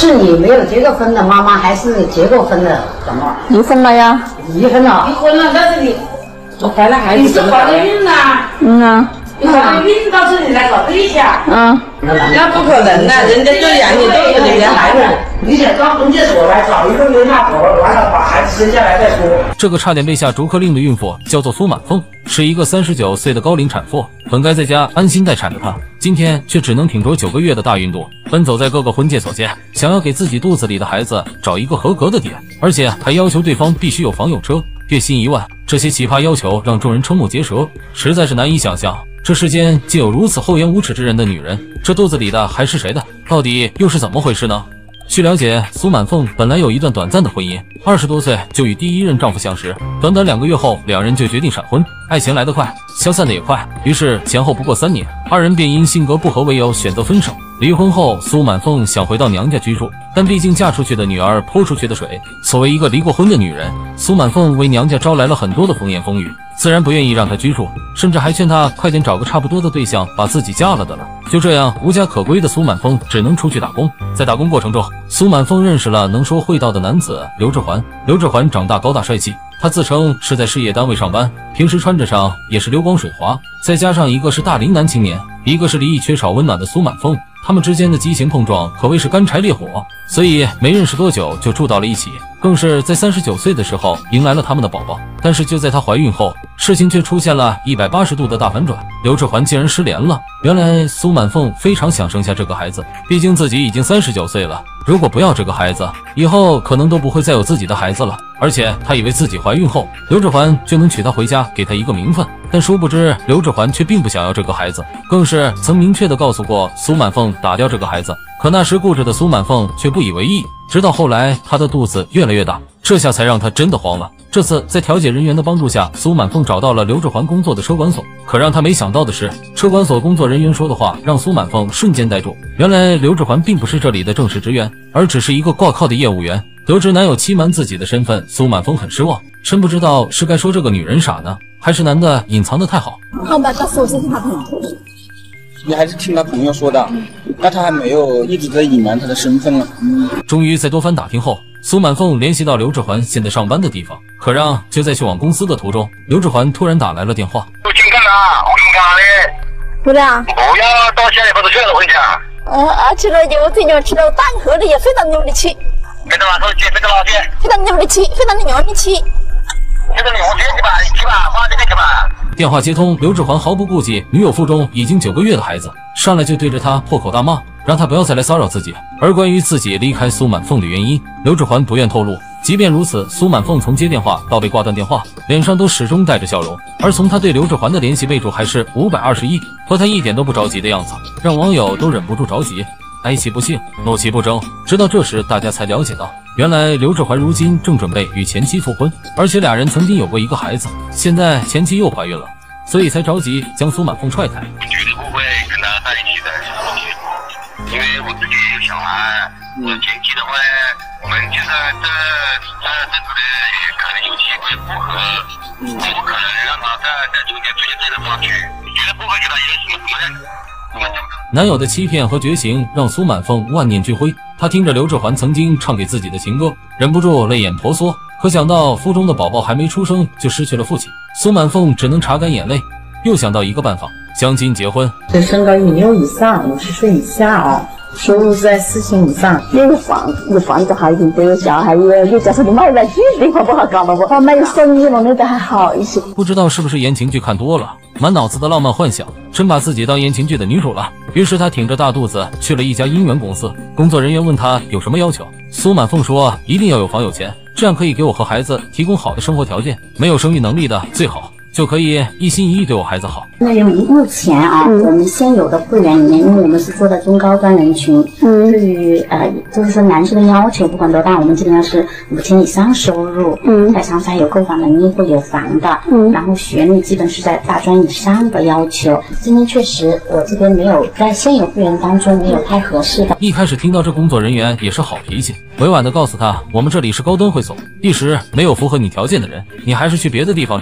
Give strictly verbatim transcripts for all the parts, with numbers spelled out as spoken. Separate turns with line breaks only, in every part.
是你没有结过婚的妈妈，还是结过婚的什么？
离婚了呀。
离婚了。
离婚了，但是你我怀了孩子，你是怀了孕呐？
嗯啊。
你怀了孕到这里来搞对象？
嗯。
那不可能的，人家就养你肚子里的孩子。你想到中介所来找一个冤大头，完了把孩子生下来再说。
这个差点被下逐客令的孕妇叫做苏满凤，是一个三十九岁的高龄产妇，本该在家安心待产的她，今天却只能挺着九个月的大孕肚，奔走在各个婚介所间，想要给自己肚子里的孩子找一个合格的爹，而且还要求对方必须有房有车，月薪一万。这些奇葩要求让众人瞠目结舌，实在是难以想象，这世间竟有如此厚颜无耻之人的女人，这肚子里的还是谁的？到底又是怎么回事呢？据了解，苏满凤本来有一段短暂的婚姻，二十多岁就与第一任丈夫相识，短短两个月后，两人就决定闪婚。爱情来得快，消散的也快，于是前后不过三年，二人便因性格不合为由选择分手。离婚后，苏满凤想回到娘家居住，但毕竟嫁出去的女儿泼出去的水。作为一个离过婚的女人，苏满凤为娘家招来了很多的风言风语，自然不愿意让她居住，甚至还劝她快点找个差不多的对象，把自己嫁了的了。就这样，无家可归的苏满凤只能出去打工。在打工过程中，苏满凤认识了能说会道的男子刘志环。刘志环长大高大帅气，他自称是在事业单位上班，平时穿着上也是流光水滑，再加上一个是大龄男青年，一个是离异缺少温暖的苏满凤，他们之间的激情碰撞可谓是干柴烈火，所以没认识多久就住到了一起，更是在三十九岁的时候迎来了他们的宝宝。但是就在她怀孕后，事情却出现了一百八十度的大反转，刘志环竟然失联了。原来苏满凤非常想生下这个孩子，毕竟自己已经三十九岁了，如果不要这个孩子，以后可能都不会再有自己的孩子了。而且她以为自己怀孕后，刘志环就能娶她回家，给她一个名分。但殊不知，刘志环却并不想要这个孩子，更是曾明确地告诉过苏满凤打掉这个孩子。可那时固执的苏满凤却不以为意，直到后来她的肚子越来越大，这下才让她真的慌了。这次在调解人员的帮助下，苏满凤找到了刘志环工作的车管所。可让她没想到的是，车管所工作人员说的话让苏满凤瞬间呆住。原来刘志环并不是这里的正式职员，而只是一个挂靠的业务员。得知男友欺瞒自己的身份，苏满凤很失望，真不知道是该说这个女人傻呢，还是男的隐藏得太好。
好吧，告诉我这是他朋友。
你还是听他朋友说的，那他还没有一直在隐瞒他的身份了。
终于在多番打听后，苏满凤联系到刘志环现在上班的地方。可让就在去往公司的途中，刘志环突然打来了电话。
我听讲啊，我听讲的。
不然
不要到现在不是去了，我跟你讲。
呃，而且呢，有这种吃到蛋壳的也非常牛的气。
非常手机，非常老气。
非常牛的气，非常的牛的气。
这个牛气去吧，你去吧，花这个去吧。
电话接通，刘志环毫不顾忌女友腹中已经九个月的孩子，上来就对着他破口大骂，让他不要再来骚扰自己。而关于自己离开苏满凤的原因，刘志环不愿透露。即便如此，苏满凤从接电话到被挂断电话，脸上都始终带着笑容。而从他对刘志环的联系备注还是五百二十一，和他一点都不着急的样子，让网友都忍不住着急。哀其不幸，怒其不争。直到这时，大家才了解到，原来刘志环如今正准备与前妻复婚，而且俩人曾经有过一个孩子，现在前妻又怀孕了，所以才着急将苏满凤踹开。
绝对不会跟他在一起的，因为我自己有小孩，我前妻的话，我们现在这这这子的可能有机会复合，我不可能让他在在中间出现这样的花絮，绝对不会给他一个什么责任。
男友的欺骗和绝情让苏满凤万念俱灰，她听着刘志环曾经唱给自己的情歌，忍不住泪眼婆娑。可想到腹中的宝宝还没出生就失去了父亲，苏满凤只能擦干眼泪。又想到一个办法，相亲结婚。
这身高一米六以上，五十岁以下啊，收入在四千以上，
有个房有房子好一点，都有小孩，有有加上你买来居的话不好搞了不？好买生意弄的都还好一些。
不知道是不是言情剧看多了，满脑子的浪漫幻想，真把自己当言情剧的女主了。于是他挺着大肚子去了一家姻缘公司，工作人员问他有什么要求，苏满凤说一定要有房有钱，这样可以给我和孩子提供好的生活条件，没有生育能力的最好就可以一心一意对我孩子好。
那目前啊、嗯，我们现有的会员里面，因为我们是做的中高端人群，嗯，对于呃，就是说男士的要求不管多大，我们基本上是五千以上收入，嗯，在长沙有购房能力或有房的，嗯，然后学历基本是在大专以上的要求。今天确实我这边没有在现有会员当中没有太合适的。
一开始听到这工作人员也是好脾气，委婉的告诉他，我们这里是高端会所，一时没有符合你条件的人，你还是去别的地方找吧。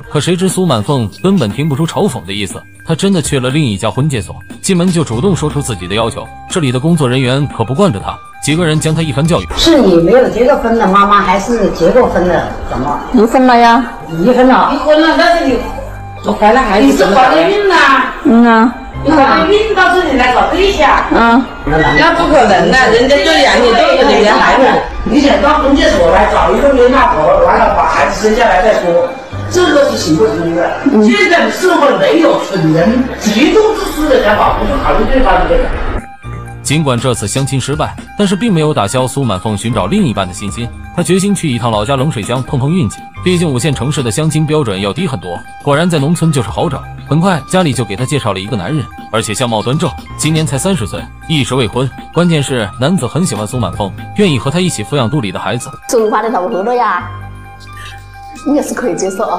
可谁知苏满凤根本听不出嘲讽的意思，她真的去了另一家婚介所，进门就主动说出自己的要求。这里的工作人员可不惯着她，几个人将她一番教育。
是你没有结过婚的妈妈，还是结过婚的？怎么？
离婚了呀？
离婚了。
离婚了，但是你你怀了孩子，你是怀了孕呐？
嗯啊。
你怀了孕到这里来找对象？
嗯。
那不可能的，人家就养你这个你的孩子，你想到婚介所来找一个冤大头，完了把孩子生下来再说。这个是行不通的。嗯、现在的社会没有蠢人、极度自私的想法，不是考虑对方的这个。
尽管这次相亲失败，但是并没有打消苏满凤寻找另一半的信心。她决心去一趟老家冷水江碰碰运气，毕竟五线城市的相亲标准要低很多。果然在农村就是好找。很快家里就给她介绍了一个男人，而且相貌端正，今年才三十岁，一时未婚。关键是男子很喜欢苏满凤，愿意和她一起抚养肚里的孩子。
俗话的老喝了呀，你也是可以接受啊。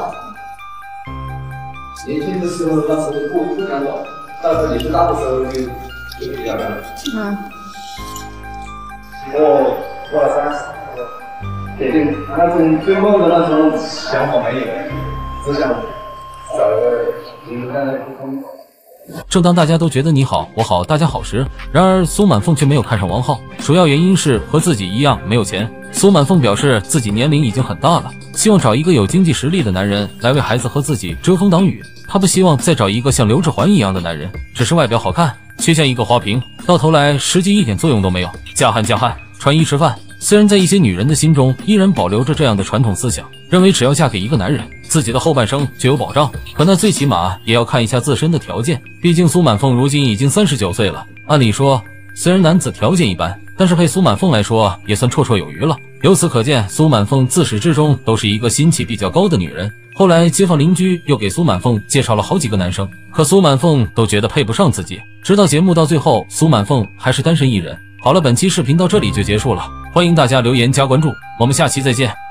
年轻的时候那时候不不想找，但是年纪大的时候就就比较难。嗯。我过了三十，决定那种追梦的那种想法没有，只想找一个平淡的普通。
正当大家都觉得你好我好大家好时，然而苏满凤却没有看上王浩，主要原因是和自己一样没有钱。苏满凤表示自己年龄已经很大了，希望找一个有经济实力的男人来为孩子和自己遮风挡雨。她不希望再找一个像刘志环一样的男人，只是外表好看却像一个花瓶，到头来实际一点作用都没有。嫁汉嫁汉，穿衣吃饭。虽然在一些女人的心中依然保留着这样的传统思想，认为只要嫁给一个男人，自己的后半生就有保障，可那最起码也要看一下自身的条件。毕竟苏满凤如今已经三十九岁了，按理说虽然男子条件一般，但是配苏满凤来说也算绰绰有余了。由此可见，苏满凤自始至终都是一个心气比较高的女人。后来街坊邻居又给苏满凤介绍了好几个男生，可苏满凤都觉得配不上自己，直到节目到最后，苏满凤还是单身一人。好了，本期视频到这里就结束了，欢迎大家留言加关注，我们下期再见。